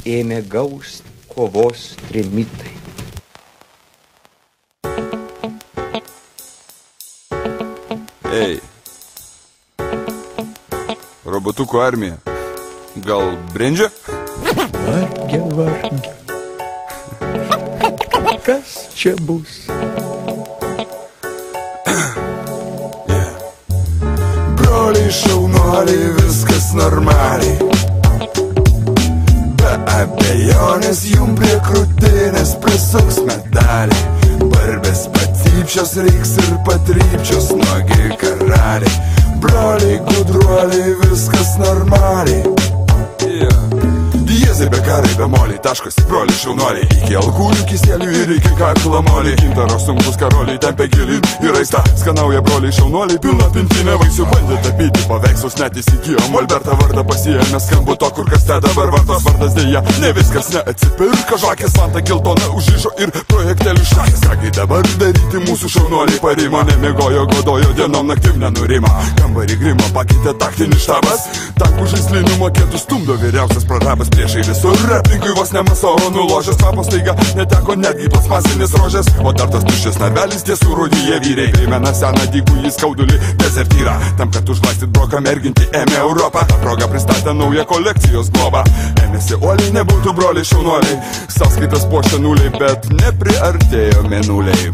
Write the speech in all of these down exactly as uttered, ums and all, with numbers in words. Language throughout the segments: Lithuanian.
ėmė gaust kovos trimitai. Ei, robotukų armija, gal brendžia? Vargia, vargia. Kas čia bus? Yeah. Broliai šaunuoliai, viskas normaliai. Be abejonės jum prie krūtinės prisuks medaliai. Barbės pacypčios reiks ir patrypčios nuogi karaliai. Broliai gudruoliai, viskas normaliai. Yeah. Diezai be karai be moliai, taškas broliai šaunuoliai. Iki alkūnių kisėlių ir iki kaklo moliai. Gintaro sunkus karoliai tempia gilin ir aista. Skanauja broliai šaunuoliai, pilna pintinė vaisių. Bandė tapyti paveikslus, net įsigijom Molbertą vardą pasiėmė. Skambu to, kur kas te dabar vardas vardas dėja. Ne viskas neatsipirka, žakės vanta geltona užrišo ir projektelių šakės. Kągi dabar daryti mūsų šaunuoliai parima. Nemiegojo, godojo dienom naktim nenurima. Kambarį grimo pakeitė taktinis štabas. Tankų žaislinių mokėtų stumdo vyriausias prarabas. Priešai visur, aplinkui vos nemasoro nuložęs. Kvapos taiga neteko netgi plasmasinis rožės. O dar tas tuščias narvelis tiesų rūdyje vyriai. Primena seną dygų į skaudulį dezertyrą. Tam, kad užglaistyt broką merginti ėmė Europą. Ta proga pristatė naują kolekcijos globą. Ėmėsi uoliai, nebūtų broliai šaunuoliai. Sąskaitas puošia nuliai, bet nepriartėjo mėnuliai.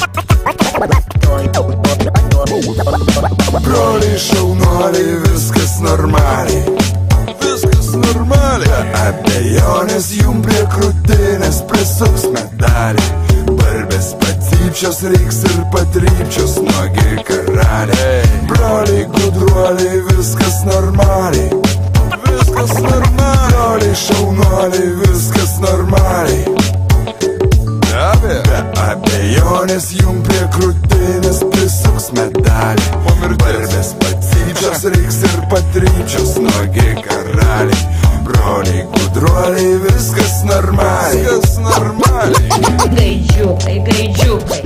Broliai šaunuoliai, viskas normaliai. Viskas normaliai. Be abejonės jum prie krūtinės prisuks medaliai. Barbės pacypčios reiks ir patrypčios nuogi karaliai. Broliai gudruoliai, viskas normaliai. Viskas normaliai. Broliai šaunuoliai, viskas normaliai. Be abejonės jum prie krūtinės prisuks medaliai. Barbės pacypčios reiks ir patrypčios nuogi karaliai. Broliai gudruoliai, viskas normaliai. Viskas normaliai. Gaidžiukai, gaidžiukai,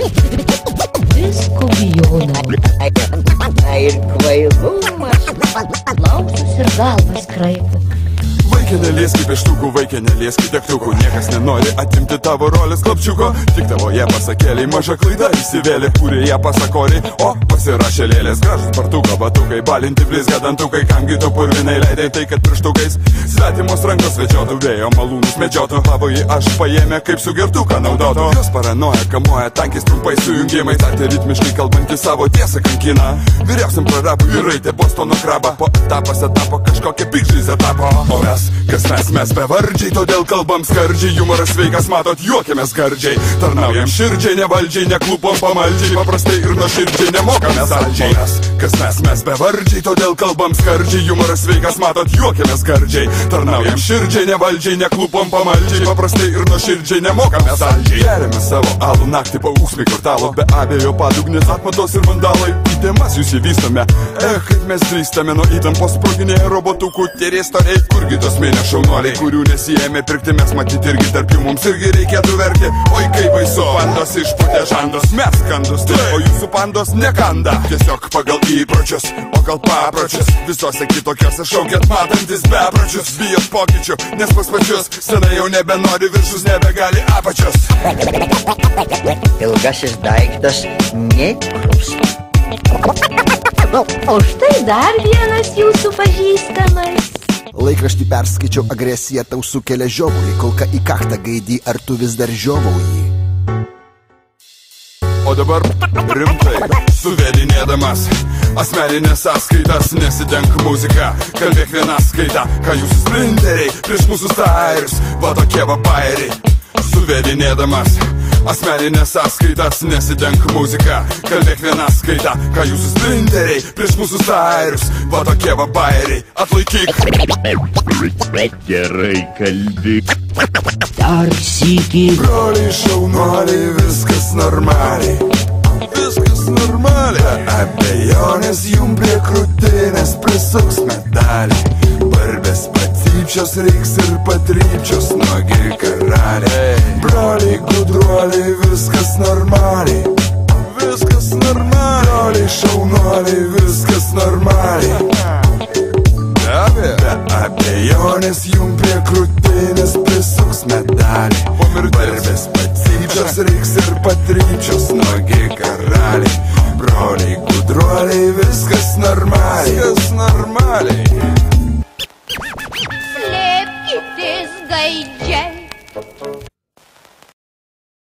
visko bijodami. Na ir kvailumas, lausus ir galvas kraipo. Vaikė nelieski pieštukų, vaikė nelieski degtukų. Niekas nenori atimti tavo rolės klapčiuko. Tik tavo jie pasakėliai, maža klaida įsivėlė. Kūrė ją pasakoriai, o pasirašė lėlės. Gražus partuko batukai, balinti blizga dantukai. Kamgi tu purvinai leidai tai, kad pirštukais svetimos rankos vedžiotų, vėjo malūnus medžiotų. Pavojį aš paėmė kaip sugertuką naudotų. Jos paranoja kamuoja tankiais trumpais sujungimais. Arti ritmiškai kalbantį savo tiesą kankina. Vyriausiam prarapui ir raitė Bostono krabą. Po etapas etapo kažkokia pikžys etapo. O mes, kas mes, mes bevardžiai, todėl kalbam skardžiai. Jumoras sveikas, matot, juokiamės gardžiai. Tarnaujam širdžiai, nevaldžiai, neklupom pamaldžiai. Paprastai ir nuoširdžiai, nemokame saldžiai. Mes, kas mes, mes bevardžiai, todėl kalbam skardžiai. Jumoras sveikas, matot, juokiamės gardžiai. Tarnaujam širdžiai, nevaldžiai, neklupom pamaldžiai. Paprastai ir nuoširdžiai, nemokame saldžiai. Geriame savo alų naktį po ūksmį kvartalo. Be abejo, padugnis, atmatos ir vandalai. Į temas jūs įvystame. Eh, kaip mes drįstame nuo įtampos sproginėje robotukų tėrėstoriai. Kurgi tos mėnė šaunuoliai, kurių nesijėmė pirkti, mes matyti irgi tarp jų mums irgi reikėtų verkti. Oi kaip baisu, pandos išputė žandos, mes skandus, tai, o jūsų pandos nekanda. Tiesiog pagal įpročius, o gal papročius, visose kitokiose šaukėt matantis bepročius. Bijot pokyčių, nes pas pačius senai jau nebenori viršus, nebegali apačios. Ilgasis daiktas nekrūsta. O štai dar vienas jūsų pažįstamas. Laikraštį perskaičiau, agresiją tau sukelia žiovulį. Kolka į kaktą gaidį, ar tu vis dar žiovauji? O dabar rimtai, suvedinėdamas asmeninės sąskaitas, nesidenk muziką, kalbėk vieną skaitą. Ką jūsų sprinderiai prieš mūsų stairius, va tokie va bairiai. Suvedinėdamas asmeninės sąskaitas, nesidenk muziką, kalbėk vieną skaitą. Ką jūsų sprinderiai prieš mūsų stairius, va tokie va bairiai. Atlaikyk. Gerai kalbėk. Dar sykį. Broliai šaunuoliai, viskas normaliai. Viskas normaliai. Be abejonės jum prie krūtinės prisuks medaliai. Barbės pacypčios reiks ir patrypčios nuogi karaliai. Broliai gudruoliai, viskas normaliai. Viskas normaliai. Broliai šaunuoliai, viskas normaliai. Be abejonės jum prie krūtinės prisuks ir barbės patyčios, reiks ir patryčios, nuogi karaliai.